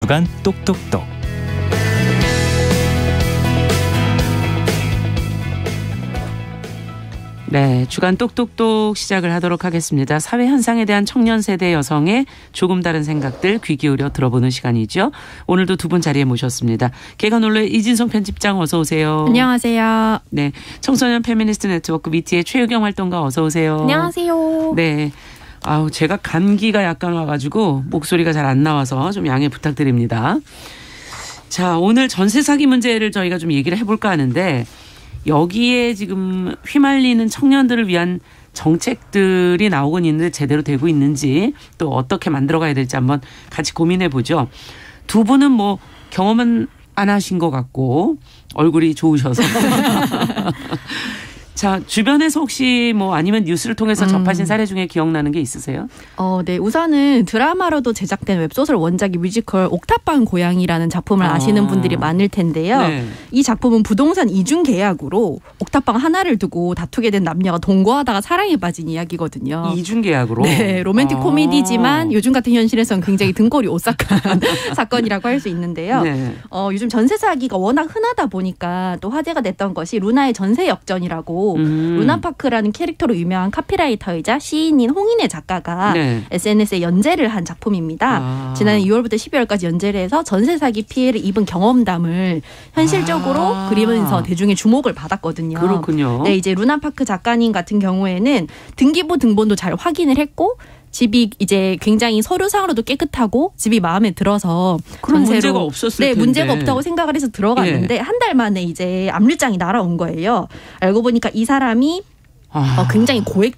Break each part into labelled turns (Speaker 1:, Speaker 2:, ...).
Speaker 1: 주간 똑똑똑.
Speaker 2: 네, 주간 똑똑똑 시작을 하도록 하겠습니다. 사회 현상에 대한 청년 세대 여성의 조금 다른 생각들 귀 기울여 들어보는 시간이죠. 오늘도 두 분 자리에 모셨습니다. 개관올레 이진성 편집장 어서 오세요.
Speaker 3: 안녕하세요.
Speaker 2: 네, 청소년 페미니스트 네트워크 미티의 최유경 활동가 어서 오세요.
Speaker 3: 안녕하세요.
Speaker 2: 네, 제가 감기가 약간 와가지고 목소리가 잘 안 나와서 좀 양해 부탁드립니다. 자, 오늘 전세 사기 문제를 저희가 좀 얘기를 해볼까 하는데 여기에 지금 휘말리는 청년들을 위한 정책들이 나오곤 있는데 제대로 되고 있는지 또 어떻게 만들어가야 될지 한번 같이 고민해 보죠. 두 분은 뭐 경험은 안 하신 것 같고 얼굴이 좋으셔서. 자, 주변에서 혹시 뭐 아니면 뉴스를 통해서 접하신 사례 중에 기억나는 게 있으세요?
Speaker 3: 네. 우선은 드라마로도 제작된 웹소설 원작이 뮤지컬 옥탑방 고양이라는 작품을 아시는 분들이 많을 텐데요. 네. 이 작품은 부동산 이중 계약으로 옥탑방 하나를 두고 다투게 된 남녀가 동거하다가 사랑에 빠진 이야기거든요.
Speaker 2: 이중 계약으로?
Speaker 3: 네. 로맨틱 코미디지만 요즘 같은 현실에서는 굉장히 등골이 오싹한 사건이라고 할 수 있는데요. 네. 요즘 전세 사기가 워낙 흔하다 보니까 또 화제가 됐던 것이 루나의 전세 역전이라고 루나파크라는 캐릭터로 유명한 카피라이터이자 시인인 홍인의 작가가 네. SNS에 연재를 한 작품입니다. 지난해 2월부터 12월까지 연재를 해서 전세 사기 피해를 입은 경험담을 현실적으로 그리면서 대중의 주목을 받았거든요.
Speaker 2: 그렇군요.
Speaker 3: 네, 이제 루나파크 작가님 같은 경우에는 등기부 등본도 잘 확인을 했고 집이 이제 굉장히 서류상으로도 깨끗하고 집이 마음에 들어서
Speaker 2: 그런 문제가 없었을 텐데.
Speaker 3: 네, 문제가 없다고 생각을 해서 들어갔는데 한 달 만에 이제 압류장이 날아온 거예요. 알고 보니까 이 사람이 굉장히 고액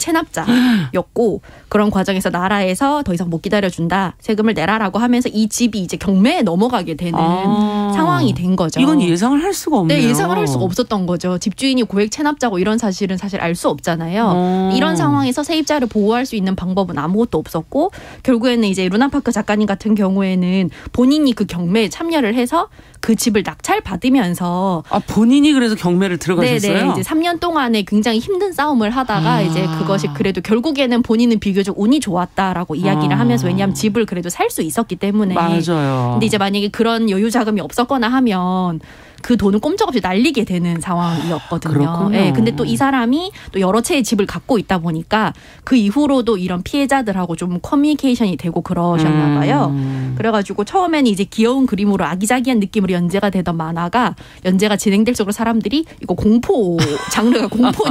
Speaker 3: 체납자였고 그런 과정에서 나라에서 더 이상 못 기다려준다. 세금을 내라라고 하면서 이 집이 이제 경매에 넘어가게 되는 상황이 된 거죠.
Speaker 2: 이건 예상을 할 수가 없네요.
Speaker 3: 네, 예상을 할 수가 없었던 거죠. 집주인이 고액 체납자고 이런 사실은 사실 알 수 없잖아요. 이런 상황에서 세입자를 보호할 수 있는 방법은 아무것도 없었고 결국에는 이제 루나파크 작가님 같은 경우에는 본인이 그 경매에 참여를 해서 그 집을 낙찰받으면서
Speaker 2: 본인이 그래서 경매를 들어가셨어요?
Speaker 3: 네네. 이제 3년 동안에 굉장히 힘든 싸움을 하다가 이제 그것이 그래도 결국에는 본인은 비교적 운이 좋았다라고 이야기를 하면서 왜냐하면 집을 그래도 살 수 있었기 때문에.
Speaker 2: 맞아요.
Speaker 3: 근데 이제 만약에 그런 여유 자금이 없었거나 하면 그 돈을 꼼짝없이 날리게 되는 상황이었거든요.
Speaker 2: 그렇군요.
Speaker 3: 네, 근데 또 이 사람이 또 여러 채의 집을 갖고 있다 보니까 그 이후로도 이런 피해자들하고 좀 커뮤니케이션이 되고 그러셨나 봐요. 그래가지고 처음에는 이제 귀여운 그림으로 아기자기한 느낌으로 연재가 되던 만화가 연재가 진행될수록 사람들이 이거 공포 장르가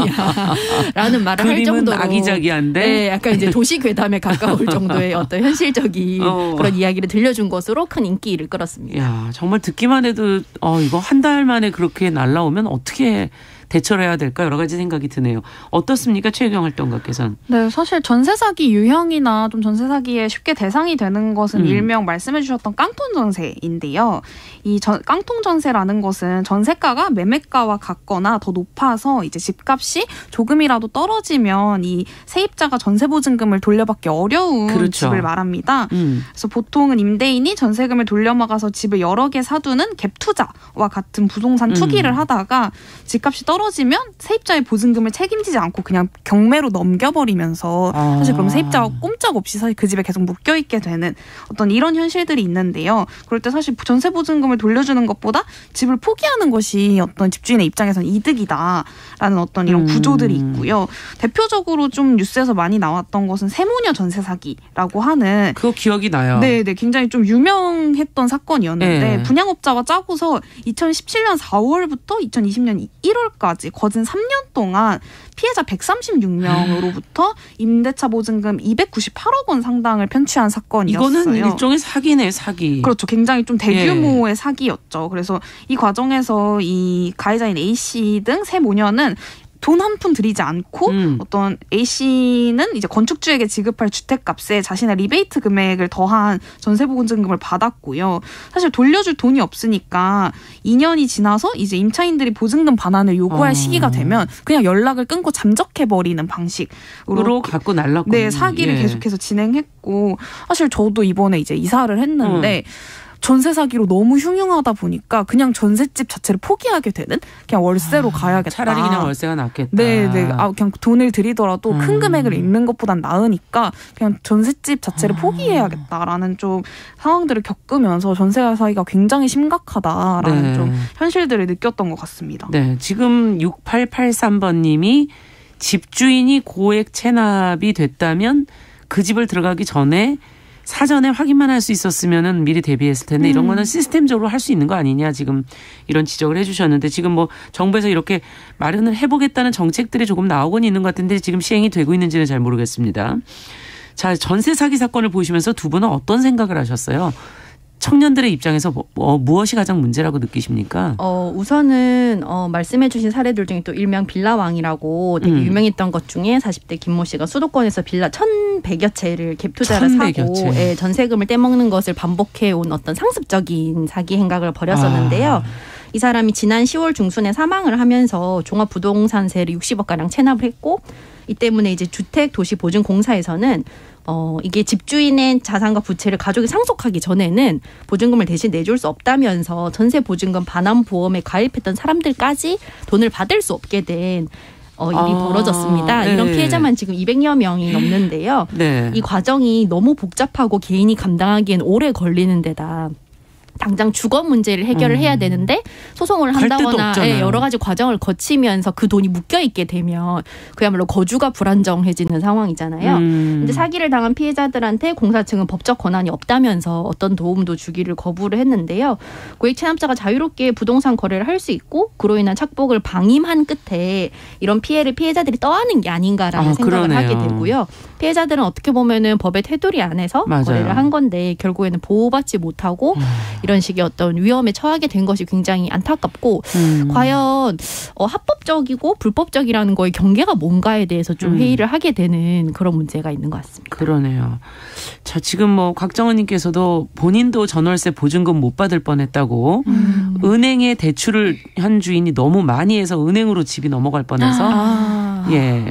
Speaker 3: 공포냐라는 말을 할 정도로
Speaker 2: 아기자기한데
Speaker 3: 네, 약간 이제 도시 괴담에 가까울 정도의 어떤 현실적인 그런 이야기를 들려준 것으로 큰 인기를 끌었습니다.
Speaker 2: 야, 정말 듣기만 해도 이거 한 달 만에 그렇게 날라오면 어떻게 대처를 해야 될까 여러 가지 생각이 드네요. 어떻습니까? 최유경 활동가께서는.
Speaker 4: 네, 사실 전세 사기 유형이나 좀 전세 사기에 쉽게 대상이 되는 것은 일명 말씀해 주셨던 깡통 전세인데요. 이 깡통 전세라는 것은 전세가가 매매가와 같거나 더 높아서 이제 집값이 조금이라도 떨어지면 이 세입자가 전세 보증금을 돌려받기 어려운
Speaker 2: 그렇죠.
Speaker 4: 집을 말합니다. 그래서 보통은 임대인이 전세금을 돌려막아서 집을 여러 개 사두는 갭 투자와 같은 부동산 투기를 하다가 집값이 떨어지면 세입자의 보증금을 책임지지 않고 그냥 경매로 넘겨버리면서 사실 그럼 세입자가 꼼짝없이 사실 그 집에 계속 묶여있게 되는 어떤 이런 현실들이 있는데요. 그럴 때 사실 전세 보증금을 돌려주는 것보다 집을 포기하는 것이 어떤 집주인의 입장에서는 이득이다라는 어떤 이런 구조들이 있고요. 대표적으로 좀 뉴스에서 많이 나왔던 것은 세모녀 전세 사기라고 하는
Speaker 2: 그거 기억이 나요.
Speaker 4: 네, 굉장히 좀 유명했던 사건이었는데
Speaker 2: 네.
Speaker 4: 분양업자가 짜고서 2017년 4월부터 2020년 1월까지 거진 3년 동안 피해자 136명으로부터 임대차 보증금 298억 원 상당을 편취한 사건이었어요.
Speaker 2: 이거는 일종의 사기네요, 사기.
Speaker 4: 그렇죠. 굉장히 좀 대규모의 사기였죠. 그래서 이 과정에서 이 가해자인 A씨 등 세 모녀는 돈 한 푼 들이지 않고 어떤 A씨는 이제 건축주에게 지급할 주택값에 자신의 리베이트 금액을 더한 전세보증금을 받았고요. 사실 돌려줄 돈이 없으니까 2년이 지나서 이제 임차인들이 보증금 반환을 요구할 시기가 되면 그냥 연락을 끊고 잠적해버리는 방식으로
Speaker 2: 갖고 날랐거든요.
Speaker 4: 네, 사기를 계속해서 진행했고 사실 저도 이번에 이제 이사를 했는데 전세 사기로 너무 흉흉하다 보니까 그냥 전셋집 자체를 포기하게 되는 그냥 월세로 가야겠다.
Speaker 2: 차라리 그냥 월세가 낫겠다.
Speaker 4: 네. 그냥 돈을 들이더라도 큰 금액을 잃는 것보단 나으니까 그냥 전셋집 자체를 포기해야겠다라는 좀 상황들을 겪으면서 전세 사기가 굉장히 심각하다라는 좀 현실들을 느꼈던 것 같습니다.
Speaker 2: 네, 지금 6883번님이 집주인이 고액 체납이 됐다면 그 집을 들어가기 전에 사전에 확인만 할 수 있었으면 미리 대비했을 텐데 이런 거는 시스템적으로 할 수 있는 거 아니냐 지금 이런 지적을 해 주셨는데 지금 뭐 정부에서 이렇게 마련을 해보겠다는 정책들이 조금 나오곤 있는 것 같은데 지금 시행이 되고 있는지는 잘 모르겠습니다. 자, 전세 사기 사건을 보시면서 두 분은 어떤 생각을 하셨어요? 청년들의 입장에서 무엇이 가장 문제라고 느끼십니까?
Speaker 3: 우선은 말씀해 주신 사례들 중에 또 일명 빌라왕이라고 되게 유명했던 것 중에 40대 김모 씨가 수도권에서 빌라 1,100여 채를 갭 투자를 사고 전세금을 떼먹는 것을 반복해온 어떤 상습적인 사기 행각을 벌였었는데요. 이 사람이 지난 10월 중순에 사망을 하면서 종합부동산세를 60억가량 체납을 했고 이 때문에 이제 주택도시보증공사에서는 이게 집주인의 자산과 부채를 가족이 상속하기 전에는 보증금을 대신 내줄 수 없다면서 전세 보증금 반환 보험에 가입했던 사람들까지 돈을 받을 수 없게 된 일이 벌어졌습니다. 네. 이런 피해자만 지금 200여 명이 넘는데요. 네. 이 과정이 너무 복잡하고 개인이 감당하기엔 오래 걸리는 데다 당장 주거 문제를 해결을 해야 되는데 소송을 한다거나 여러 가지 과정을 거치면서 그 돈이 묶여있게 되면 그야말로 거주가 불안정해지는 상황이잖아요. 근데 사기를 당한 피해자들한테 공사 측은 법적 권한이 없다면서 어떤 도움도 주기를 거부를 했는데요. 고액 체납자가 자유롭게 부동산 거래를 할 수 있고 그로 인한 착복을 방임한 끝에 이런 피해를 피해자들이 떠안은 게 아닌가라는 생각을 하게 되고요. 피해자들은 어떻게 보면은 법의 테두리 안에서 거래를 한 건데 결국에는 보호받지 못하고 이런 식의 어떤 위험에 처하게 된 것이 굉장히 안타깝고 과연 합법적이고 불법적이라는 거의 경계가 뭔가에 대해서 좀 회의를 하게 되는 그런 문제가 있는 것 같습니다.
Speaker 2: 그러네요. 자, 지금 뭐 곽정은님께서도 본인도 전월세 보증금 못 받을 뻔했다고 은행에 대출을 한 주인이 너무 많이 해서 은행으로 집이 넘어갈 뻔해서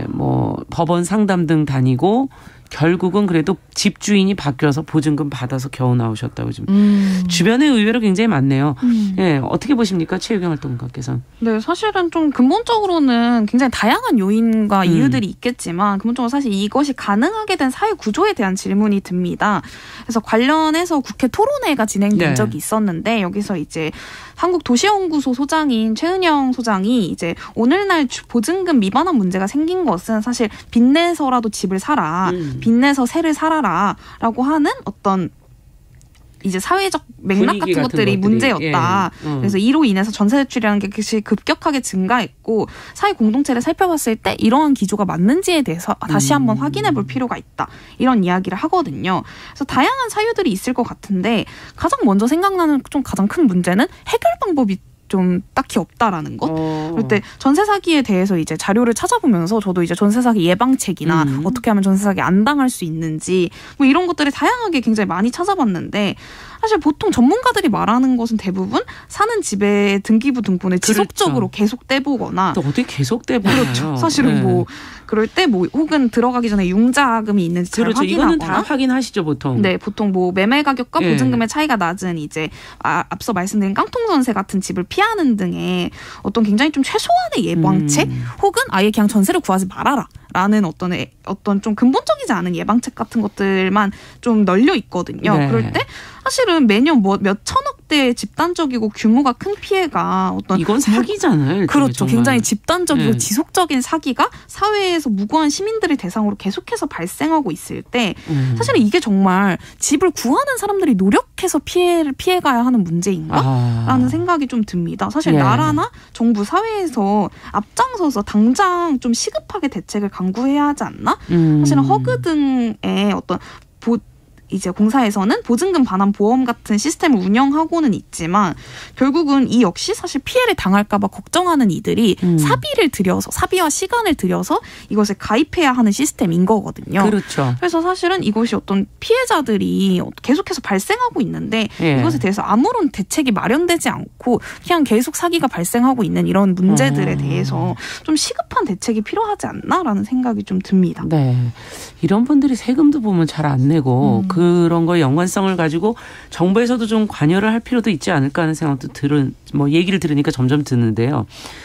Speaker 2: 뭐 법원 상담 등 다니고 결국은 그래도 집주인이 바뀌어서 보증금 받아서 겨우 나오셨다고 지금 주변에 의외로 굉장히 많네요. 어떻게 보십니까? 최유경 활동가께서는.
Speaker 4: 네, 사실은 좀 근본적으로는 굉장히 다양한 요인과 이유들이 있겠지만 근본적으로 사실 이것이 가능하게 된 사회 구조에 대한 질문이 듭니다. 그래서 관련해서 국회 토론회가 진행된 적이 있었는데 여기서 이제 한국도시연구소 소장인 최은영 소장이 이제 오늘날 보증금 미반환 문제가 생긴 것은 사실 빚내서라도 집을 사라. 빚내서 새를 살아라라고 하는 어떤 이제 사회적 맥락 같은 것들이 문제였다. 그래서 이로 인해서 전세 대출이라는 게 급격하게 증가했고 사회 공동체를 살펴봤을 때 이러한 기조가 맞는지에 대해서 다시 한번 확인해 볼 필요가 있다. 이런 이야기를 하거든요. 그래서 다양한 사유들이 있을 것 같은데 가장 먼저 생각나는 좀 가장 큰 문제는 해결 방법이 좀 딱히 없다라는 것. 그럴 때 전세 사기에 대해서 이제 자료를 찾아보면서 저도 이제 전세 사기 예방책이나 어떻게 하면 전세 사기 안 당할 수 있는지 뭐 이런 것들을 다양하게 굉장히 많이 찾아봤는데 사실 보통 전문가들이 말하는 것은 대부분 사는 집의 등기부 등본을 지속적으로 계속 떼보거나
Speaker 2: 또 어떻게 계속 떼보나요?
Speaker 4: 그렇죠. 사실은 뭐 그럴 때 뭐 혹은 들어가기 전에 융자금이 있는지 잘 확인하거나.
Speaker 2: 이거는 다 확인하시죠 보통.
Speaker 4: 네, 보통 뭐 매매 가격과 보증금의 차이가 낮은 이제 앞서 말씀드린 깡통 전세 같은 집을 피하는 등의 어떤 굉장히 좀 최소한의 예방책 혹은 아예 그냥 전세를 구하지 말아라. 라는 어떤 좀 근본적이지 않은 예방책 같은 것들만 좀 널려 있거든요. 그럴 때 사실은 매년 뭐 몇 천억대의 집단적이고 규모가 큰 피해가
Speaker 2: 이건 사기잖아요.
Speaker 4: 그렇죠.
Speaker 2: 정말.
Speaker 4: 굉장히 집단적이고 지속적인 사기가 사회에서 무고한 시민들을 대상으로 계속해서 발생하고 있을 때 사실은 이게 정말 집을 구하는 사람들이 노력해서 피해가야 하는 문제인가라는 생각이 좀 듭니다. 사실 나라나 정부 사회에서 앞장서서 당장 좀 시급하게 대책을 강구해야 하지 않나? 사실은 허그 등의 어떤 이제 공사에서는 보증금 반환 보험 같은 시스템을 운영하고는 있지만 결국은 이 역시 사실 피해를 당할까 봐 걱정하는 이들이 사비와 시간을 들여서 이것을 가입해야 하는 시스템인 거거든요.
Speaker 2: 그렇죠.
Speaker 4: 그래서 사실은 이것이 어떤 피해자들이 계속해서 발생하고 있는데 이것에 대해서 아무런 대책이 마련되지 않고 그냥 계속 사기가 발생하고 있는 이런 문제들에 대해서 좀 시급한 대책이 필요하지 않나라는 생각이 좀 듭니다.
Speaker 2: 네, 이런 분들이 세금도 보면 잘 안 내고 그 그런 거 연관성을 가지고 정부에서도 좀 관여를 할 필요도 있지 않을까 하는 생각도 얘기를 들으니까 점점 드는데요.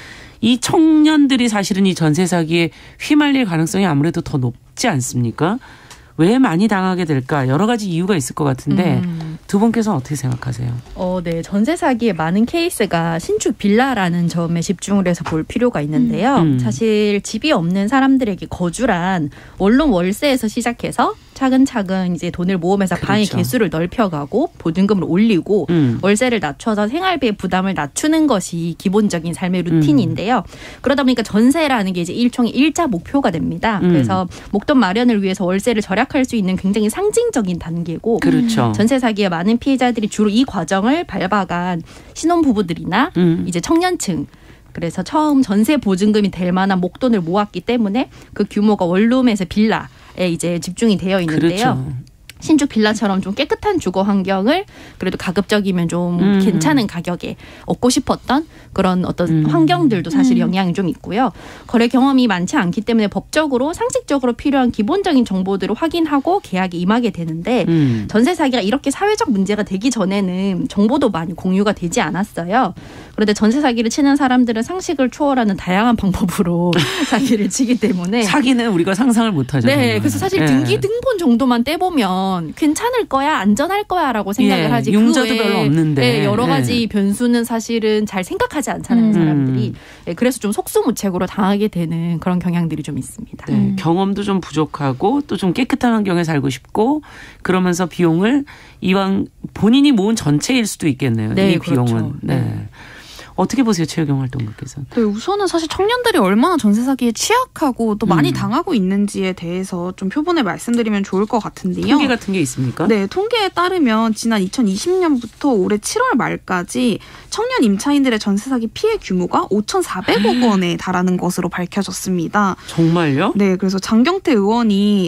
Speaker 2: 이 청년들이 사실은 이 전세 사기에 휘말릴 가능성이 아무래도 더 높지 않습니까? 왜 많이 당하게 될까? 여러 가지 이유가 있을 것 같은데 두 분께서는 어떻게 생각하세요?
Speaker 3: 네. 전세 사기의 많은 케이스가 신축 빌라라는 점에 집중을 해서 볼 필요가 있는데요. 사실 집이 없는 사람들에게 거주란 원룸 월세에서 시작해서 차근차근 이제 돈을 모으면서 그렇죠. 방의 개수를 넓혀가고 보증금을 올리고 월세를 낮춰서 생활비의 부담을 낮추는 것이 기본적인 삶의 루틴인데요. 그러다 보니까 전세라는 게 이제 일종의 일자 목표가 됩니다. 그래서 목돈 마련을 위해서 월세를 절약할 수 있는 굉장히 상징적인 단계고
Speaker 2: 그렇죠.
Speaker 3: 전세 사기의 많은 피해자들이 주로 이 과정을 밟아간 신혼부부들이나 이제 청년층 그래서 처음 전세 보증금이 될 만한 목돈을 모았기 때문에 그 규모가 원룸에서 빌라에 이제 집중이 되어 있는데요.
Speaker 2: 그렇죠.
Speaker 3: 신축 빌라처럼 좀 깨끗한 주거 환경을 그래도 가급적이면 좀 괜찮은 가격에 얻고 싶었던 그런 어떤 환경들도 사실 영향이 좀 있고요. 거래 경험이 많지 않기 때문에 법적으로 상식적으로 필요한 기본적인 정보들을 확인하고 계약에 임하게 되는데 전세 사기가 이렇게 사회적 문제가 되기 전에는 정보도 많이 공유가 되지 않았어요. 그런데 전세 사기를 치는 사람들은 상식을 초월하는 다양한 방법으로 사기를 치기 때문에
Speaker 2: 사기는 우리가 상상을 못하죠.
Speaker 3: 네,
Speaker 2: 정말.
Speaker 3: 그래서 사실 등기 등본 정도만 떼보면 괜찮을 거야, 안전할 거야라고 생각을 하지.
Speaker 2: 융자도 별로 없는데
Speaker 3: 여러 가지 변수는 사실은 잘 생각하지 않잖아요, 사람들이. 그래서 좀 속수무책으로 당하게 되는 그런 경향들이 좀 있습니다.
Speaker 2: 네, 경험도 좀 부족하고 또 좀 깨끗한 환경에 살고 싶고 그러면서 비용을 이왕 본인이 모은 전체일 수도 있겠네요.
Speaker 3: 네,
Speaker 2: 이
Speaker 3: 그렇죠.
Speaker 2: 비용은. 네. 어떻게 보세요, 최유경 활동가께서는?
Speaker 4: 네, 우선은 사실 청년들이 얼마나 전세 사기에 취약하고 또 많이 당하고 있는지에 대해서 좀 표본을 말씀드리면 좋을 것 같은데요.
Speaker 2: 통계 같은 게 있습니까?
Speaker 4: 네, 통계에 따르면 지난 2020년부터 올해 7월 말까지 청년 임차인들의 전세 사기 피해 규모가 5,400억 원에 달하는 것으로 밝혀졌습니다.
Speaker 2: 정말요?
Speaker 4: 네, 그래서 장경태 의원이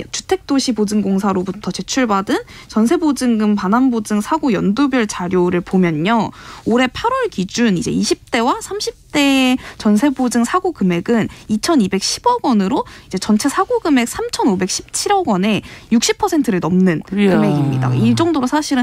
Speaker 4: 주택도시보증공사로부터 제출받은 전세보증금 반환보증 사고 연도별 자료를 보면요. 올해 8월 기준 이제 20대와 30대의 전세보증 사고 금액은 2,210억 원으로 이제 전체 사고 금액 3,517억 원에 60%를 넘는 금액입니다. 이 정도로 사실은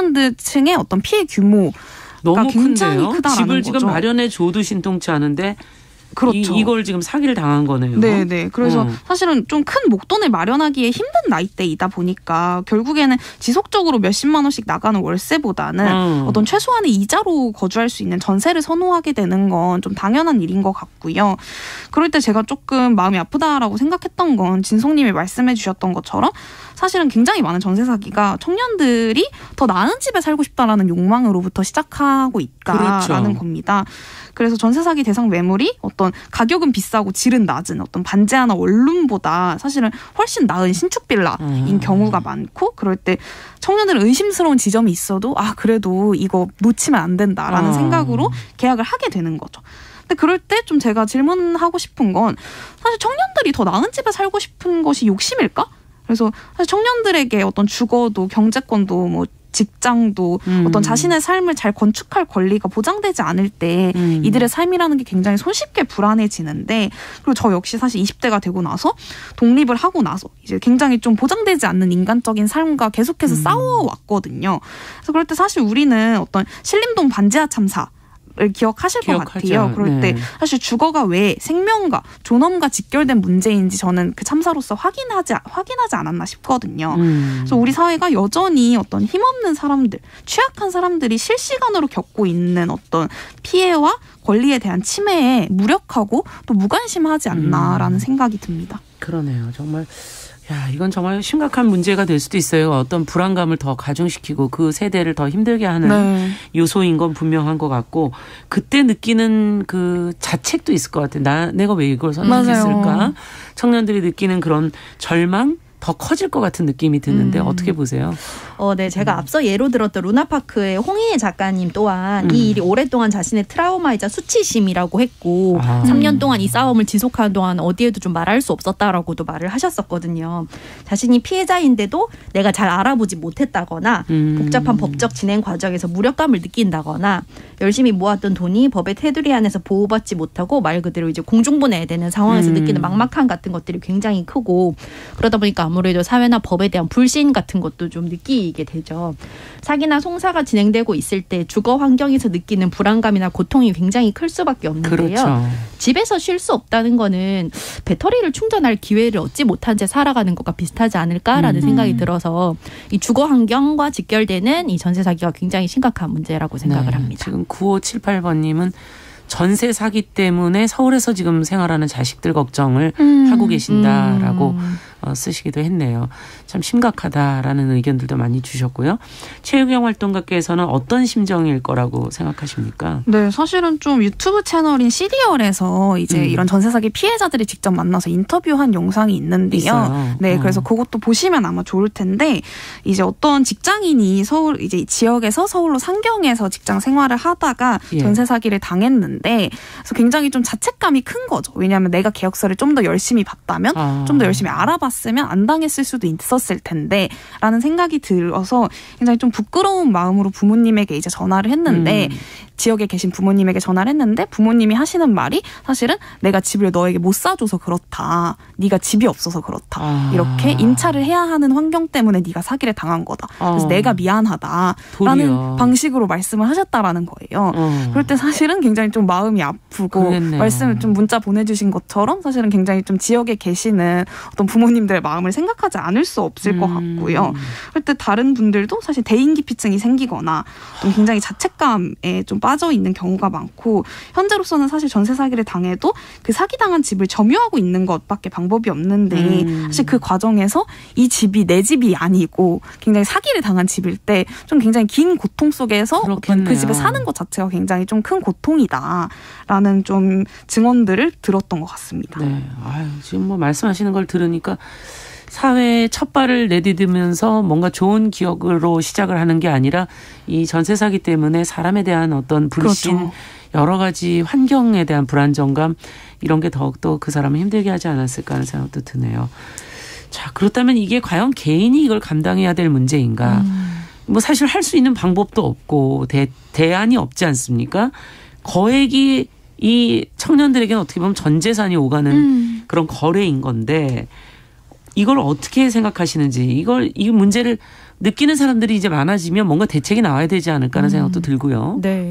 Speaker 4: 청년층의 어떤 피해 규모가
Speaker 2: 너무
Speaker 4: 굉장히
Speaker 2: 큰데요?
Speaker 4: 크다라는
Speaker 2: 집을
Speaker 4: 거죠.
Speaker 2: 지금 마련해 줘도 신통치 않은데
Speaker 4: 그렇죠.
Speaker 2: 이걸 지금 사기를 당한 거네요.
Speaker 4: 네네. 그래서 사실은 좀 큰 목돈을 마련하기에 힘든 나이대이다 보니까 결국에는 지속적으로 몇십만 원씩 나가는 월세보다는 어떤 최소한의 이자로 거주할 수 있는 전세를 선호하게 되는 건 좀 당연한 일인 것 같고요. 그럴 때 제가 조금 마음이 아프다라고 생각했던 건 진송님이 말씀해 주셨던 것처럼 사실은 굉장히 많은 전세 사기가 청년들이 더 나은 집에 살고 싶다라는 욕망으로부터 시작하고 있다라는
Speaker 2: 그렇죠.
Speaker 4: 겁니다. 그래서 전세 사기 대상 매물이 어떤 가격은 비싸고 질은 낮은 어떤 반지하나 원룸보다 사실은 훨씬 나은 신축 빌라인 경우가 많고 그럴 때 청년들은 의심스러운 지점이 있어도 그래도 이거 놓치면 안 된다라는 생각으로 계약을 하게 되는 거죠. 근데 그럴 때 좀 제가 질문하고 싶은 건 사실 청년들이 더 나은 집에 살고 싶은 것이 욕심일까? 그래서 사실 청년들에게 어떤 주거도 경제권도 뭐 직장도 어떤 자신의 삶을 잘 건축할 권리가 보장되지 않을 때 이들의 삶이라는 게 굉장히 손쉽게 불안해지는데 그리고 저 역시 사실 20대가 되고 나서 독립을 하고 나서 이제 굉장히 좀 보장되지 않는 인간적인 삶과 계속해서 싸워왔거든요. 그래서 그럴 때 사실 우리는 어떤 신림동 반지하 참사 를 기억하실 것 같아요. 그럴 때 사실 주거가 왜 생명과 존엄과 직결된 문제인지 저는 그 참사로서 확인하지 않았나 싶거든요. 그래서 우리 사회가 여전히 어떤 힘없는 사람들, 취약한 사람들이 실시간으로 겪고 있는 어떤 피해와 권리에 대한 침해에 무력하고 또 무관심하지 않나라는 생각이 듭니다.
Speaker 2: 그러네요. 정말. 이건 정말 심각한 문제가 될 수도 있어요. 어떤 불안감을 더 가중시키고 그 세대를 더 힘들게 하는 요소인 건 분명한 것 같고 그때 느끼는 그 자책도 있을 것 같아요. 내가 왜 이걸 선택했을까? 맞아요. 청년들이 느끼는 그런 절망? 더 커질 것 같은 느낌이 드는데 어떻게 보세요?
Speaker 3: 네, 제가 앞서 예로 들었던 루나파크의 홍희애 작가님 또한 이 일이 오랫동안 자신의 트라우마이자 수치심이라고 했고 3년 동안 이 싸움을 지속하는 동안 어디에도 좀 말할 수 없었다라고도 말을 하셨었거든요. 자신이 피해자인데도 내가 잘 알아보지 못했다거나 복잡한 법적 진행 과정에서 무력감을 느낀다거나 열심히 모았던 돈이 법의 테두리 안에서 보호받지 못하고 말 그대로 이제 공중분해되는 상황에서 느끼는 막막함 같은 것들이 굉장히 크고 그러다 보니까 아무래도 사회나 법에 대한 불신 같은 것도 좀 느끼게 되죠. 사기나 송사가 진행되고 있을 때 주거 환경에서 느끼는 불안감이나 고통이 굉장히 클 수밖에 없는데요.
Speaker 2: 그렇죠.
Speaker 3: 집에서 쉴 수 없다는 거는 배터리를 충전할 기회를 얻지 못한 채 살아가는 것과 비슷하지 않을까라는 생각이 들어서 이 주거 환경과 직결되는 이 전세 사기가 굉장히 심각한 문제라고 생각을 합니다.
Speaker 2: 지금 9578번님은 전세 사기 때문에 서울에서 지금 생활하는 자식들 걱정을 하고 계신다라고 쓰시기도 했네요. 참 심각하다라는 의견들도 많이 주셨고요. 최유경 활동가께서는 어떤 심정일 거라고 생각하십니까?
Speaker 4: 네, 사실은 좀 유튜브 채널인 CDR에서 이제 이런 전세 사기 피해자들이 직접 만나서 인터뷰한 영상이 있는데요.
Speaker 2: 있어요.
Speaker 4: 네, 그래서 그것도 보시면 아마 좋을 텐데 이제 어떤 직장인이 서울 이제 지역에서 서울로 상경해서 직장 생활을 하다가 전세 사기를 당했는데 그래서 굉장히 좀 자책감이 큰 거죠. 왜냐하면 내가 계약서를 좀 더 열심히 봤다면 좀 더 열심히 알아봤으면 안 당했을 수도 있었을 텐데 라는 생각이 들어서 굉장히 좀 부끄러운 마음으로 부모님에게 이제 전화를 했는데 지역에 계신 부모님에게 전화를 했는데 부모님이 하시는 말이 사실은 내가 집을 너에게 못 사줘서 그렇다. 네가 집이 없어서 그렇다. 이렇게 임차를 해야 하는 환경 때문에 네가 사기를 당한 거다. 그래서 내가 미안하다라는 방식으로 말씀을 하셨다라는 거예요. 그럴 때 사실은 굉장히 좀 마음이 아프고
Speaker 2: 그랬네요.
Speaker 4: 말씀을 좀 문자 보내주신 것처럼 사실은 굉장히 좀 지역에 계시는 어떤 부모님들의 마음을 생각하지 않을 수 없을 것 같고요. 그럴 때 다른 분들도 사실 대인기피증이 생기거나 좀 굉장히 자책감에 좀 빠져 있는 경우가 많고 현재로서는 사실 전세 사기를 당해도 그 사기당한 집을 점유하고 있는 것밖에 방법이 없는데 사실 그 과정에서 이 집이 내 집이 아니고 굉장히 사기를 당한 집일 때 좀 굉장히 긴 고통 속에서 그 집에 사는 것 자체가 굉장히 좀 큰 고통이다라는 좀 증언들을 들었던 것 같습니다.
Speaker 2: 네, 아유, 지금 뭐 말씀하시는 걸 들으니까 사회에 첫 발을 내디디면서 뭔가 좋은 기억으로 시작을 하는 게 아니라 이 전세 사기 때문에 사람에 대한 어떤 불신, 그렇죠. 여러 가지 환경에 대한 불안정감 이런 게 더욱더 그 사람을 힘들게 하지 않았을까 하는 생각도 드네요. 자, 그렇다면 이게 과연 개인이 이걸 감당해야 될 문제인가? 뭐 사실 할 수 있는 방법도 없고 대안이 없지 않습니까? 거액이 이 청년들에게는 어떻게 보면 전 재산이 오가는 그런 거래인 건데 이걸 어떻게 생각하시는지 이 문제를 느끼는 사람들이 이제 많아지면 뭔가 대책이 나와야 되지 않을까 하는 생각도 들고요.
Speaker 3: 네.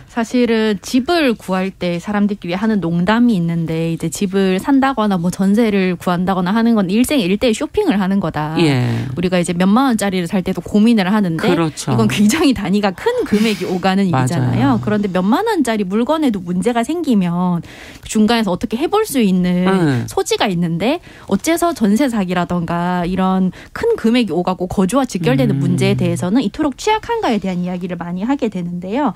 Speaker 3: 사실은 집을 구할 때 사람들끼리 하는 농담이 있는데 이제 집을 산다거나 뭐 전세를 구한다거나 하는 건 일생일대 쇼핑을 하는 거다.
Speaker 2: 예.
Speaker 3: 우리가 이제 몇만 원짜리를 살 때도 고민을 하는데
Speaker 2: 그렇죠.
Speaker 3: 이건 굉장히 단위가 큰 금액이 오가는 일이잖아요. 그런데 몇만 원짜리 물건에도 문제가 생기면 중간에서 어떻게 해볼 수 있는 소지가 있는데 어째서 전세 사기라던가 이런 큰 금액이 오가고 거주와 직결되는 문제에 대해서는 이토록 취약한가에 대한 이야기를 많이 하게 되는데요.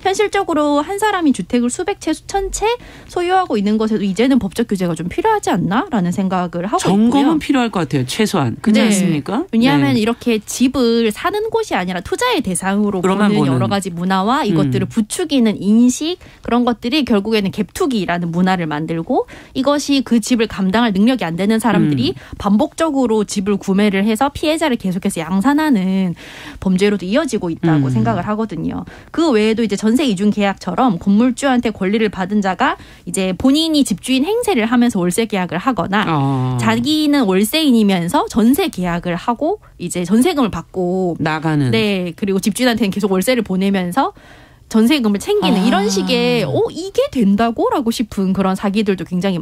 Speaker 3: 현실적으로 한 사람이 주택을 수백 채, 수천 채 소유하고 있는 것에도 이제는 법적 규제가 좀 필요하지 않나라는 생각을 하고 있고요.
Speaker 2: 점검은 필요할 것 같아요. 최소한. 그렇지 않습니까?
Speaker 3: 왜냐하면 이렇게 집을 사는 곳이 아니라 투자의 대상으로 보는 여러 가지 문화와 이것들을 부추기는 인식 그런 것들이 결국에는 갭투기라는 문화를 만들고 이것이 그 집을 감당할 능력이 안 되는 사람들이 반복적으로 집을 구매를 해서 피해자를 계속해서 양산하는 범죄로도 이어지고 있다고 생각을 하거든요. 그 외에도 이제 전세 이중 계약처럼 건물주한테 권리를 받은 자가 이제 본인이 집주인 행세를 하면서 월세 계약을 하거나 자기는 월세인이면서 전세 계약을 하고 이제 전세금을 받고
Speaker 2: 나가는.
Speaker 3: 네. 그리고 집주인한테는 계속 월세를 보내면서 전세금을 챙기는 이런 식의 이게 된다고? 라고 싶은 그런 사기들도 굉장히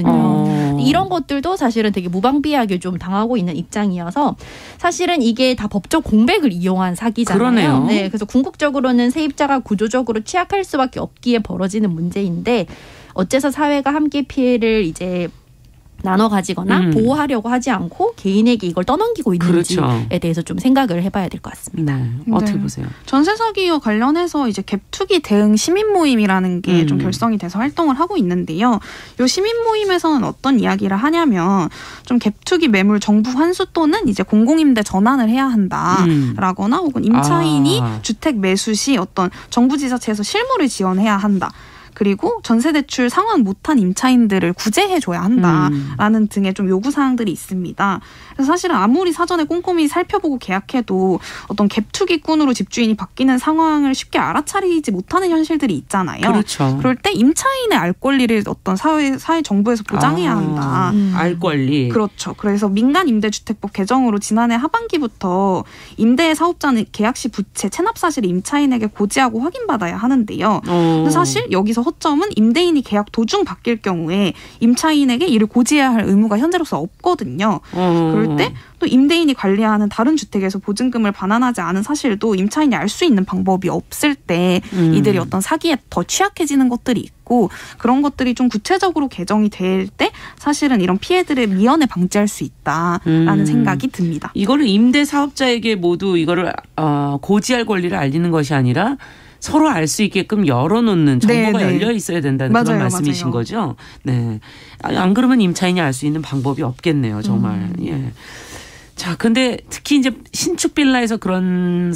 Speaker 3: 많거든요. 이런 것들도 사실은 되게 무방비하게 좀 당하고 있는 입장이어서 사실은 이게 다 법적 공백을 이용한 사기잖아요.
Speaker 2: 그러네요.
Speaker 3: 네, 그래서 궁극적으로는 세입자가 구조적으로 취약할 수밖에 없기에 벌어지는 문제인데 어째서 사회가 함께 피해를 이제 나눠 가지거나 보호하려고 하지 않고 개인에게 이걸 떠넘기고 있는지에
Speaker 2: 그렇죠.
Speaker 3: 대해서 좀 생각을 해봐야 될 것 같습니다.
Speaker 2: 네. 어떻게 보세요?
Speaker 4: 전세 사기와 관련해서 이제 갭투기 대응 시민 모임이라는 게 좀 결성이 돼서 활동을 하고 있는데요. 이 시민 모임에서는 어떤 이야기를 하냐면 좀 갭투기 매물 정부 환수 또는 이제 공공임대 전환을 해야 한다라거나 혹은 임차인이 주택 매수 시 어떤 정부 지자체에서 실무를 지원해야 한다. 그리고 전세대출 상환 못한 임차인들을 구제해줘야 한다라는 등의 좀 요구사항들이 있습니다. 그래서 사실은 아무리 사전에 꼼꼼히 살펴보고 계약해도 어떤 갭 투기꾼으로 집주인이 바뀌는 상황을 쉽게 알아차리지 못하는 현실들이 있잖아요.
Speaker 2: 그렇죠.
Speaker 4: 그럴 때 임차인의 알 권리를 어떤 사회 정부에서 보장해야 한다.
Speaker 2: 알 권리.
Speaker 4: 그렇죠. 그래서 민간임대주택법 개정으로 지난해 하반기부터 임대 사업자는 계약 시 부채, 체납 사실을 임차인에게 고지하고 확인받아야 하는데요. 근데 사실 여기서 허점은 임대인이 계약 도중 바뀔 경우에 임차인에게 이를 고지해야 할 의무가 현재로서 없거든요. 그럴 때 또 임대인이 관리하는 다른 주택에서 보증금을 반환하지 않은 사실도 임차인이 알 수 있는 방법이 없을 때 이들이 어떤 사기에 더 취약해지는 것들이 있고 그런 것들이 좀 구체적으로 개정이 될 때 사실은 이런 피해들을 미연에 방지할 수 있다라는 생각이 듭니다.
Speaker 2: 이거를 임대 사업자에게 모두 이거를 고지할 권리를 알리는 것이 아니라 서로 알 수 있게끔 열어놓는 정보가 열려 있어야 된다는 그런 말씀이신 거죠. 네. 안 그러면 임차인이 알 수 있는 방법이 없겠네요. 정말. 예. 자, 근데 특히 이제 신축 빌라에서 그런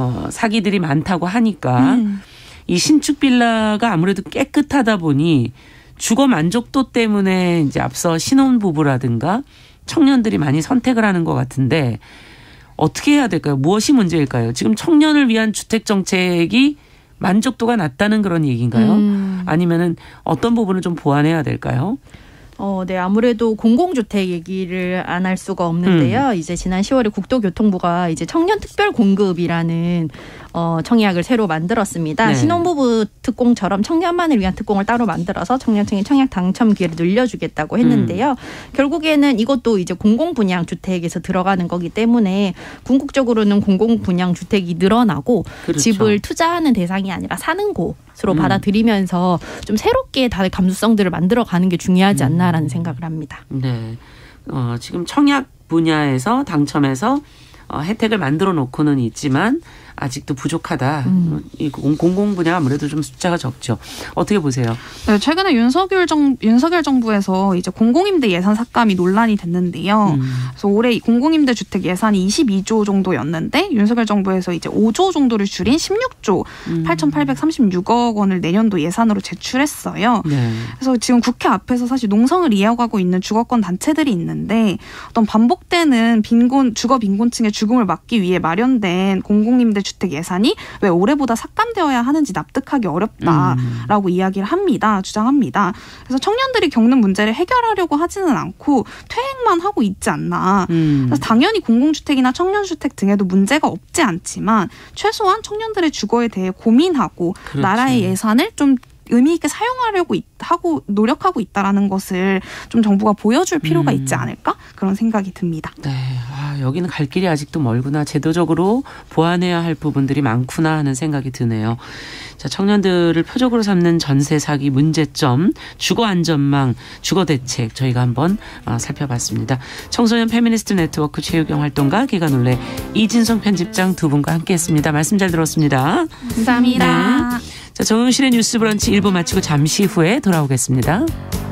Speaker 2: 사기들이 많다고 하니까 이 신축 빌라가 아무래도 깨끗하다 보니 주거 만족도 때문에 이제 앞서 신혼부부라든가 청년들이 많이 선택을 하는 것 같은데 어떻게 해야 될까요? 무엇이 문제일까요? 지금 청년을 위한 주택 정책이 만족도가 낮다는 그런 얘기인가요? 아니면은 어떤 부분을 좀 보완해야 될까요?
Speaker 3: 네, 아무래도 공공주택 얘기를 안 할 수가 없는데요. 이제 지난 10월에 국토교통부가 이제 청년 특별 공급이라는 청약을 새로 만들었습니다.
Speaker 2: 네.
Speaker 3: 신혼부부 특공처럼 청년만을 위한 특공을 따로 만들어서 청년층의 청약 당첨 기회를 늘려주겠다고 했는데요. 결국에는 이것도 이제 공공분양 주택에서 들어가는 거기 때문에 궁극적으로는 공공분양 주택이 늘어나고
Speaker 2: 그렇죠.
Speaker 3: 집을 투자하는 대상이 아니라 사는 곳으로 받아들이면서 좀 새롭게 다들 감수성들을 만들어가는 게 중요하지 않나라는 생각을 합니다. 네,
Speaker 2: 지금 청약 분야에서 당첨해서 혜택을 만들어 놓고는 있지만 아직도 부족하다. 이 공공 분야 아무래도 좀 숫자가 적죠. 어떻게 보세요?
Speaker 4: 네, 최근에 윤석열 정부에서 이제 공공임대 예산 삭감이 논란이 됐는데요. 그래서 올해 공공임대 주택 예산이 22조 정도였는데 윤석열 정부에서 이제 5조 정도를 줄인 16조 8,836억 원을 내년도 예산으로 제출했어요. 네. 그래서 지금 국회 앞에서 사실 농성을 이어가고 있는 주거권 단체들이 있는데 어떤 반복되는 주거 빈곤층의 죽음을 막기 위해 마련된 공공임대 주택 예산이 왜 올해보다 삭감되어야 하는지 납득하기 어렵다라고 이야기를 주장합니다. 그래서 청년들이 겪는 문제를 해결하려고 하지는 않고 퇴행만 하고 있지 않나. 그래서 당연히 공공주택이나 청년주택 등에도 문제가 없지 않지만 최소한 청년들의 주거에 대해 고민하고 그렇죠. 나라의 예산을 좀 의미 있게 사용하려고 하고 노력하고 있다라는 것을 좀 정부가 보여줄 필요가 있지 않을까 그런 생각이 듭니다.
Speaker 2: 네, 여기는 갈 길이 아직도 멀구나. 제도적으로 보완해야 할 부분들이 많구나 하는 생각이 드네요. 자, 청년들을 표적으로 삼는 전세 사기 문제점, 주거 안전망, 주거 대책 저희가 한번 살펴봤습니다. 청소년 페미니스트 네트워크 최유경 활동가 기간올레 이진성 편집장 두 분과 함께했습니다. 말씀 잘 들었습니다.
Speaker 4: 감사합니다.
Speaker 2: 네. 자, 정용실의 뉴스 브런치 1부 마치고 잠시 후에 돌아오겠습니다.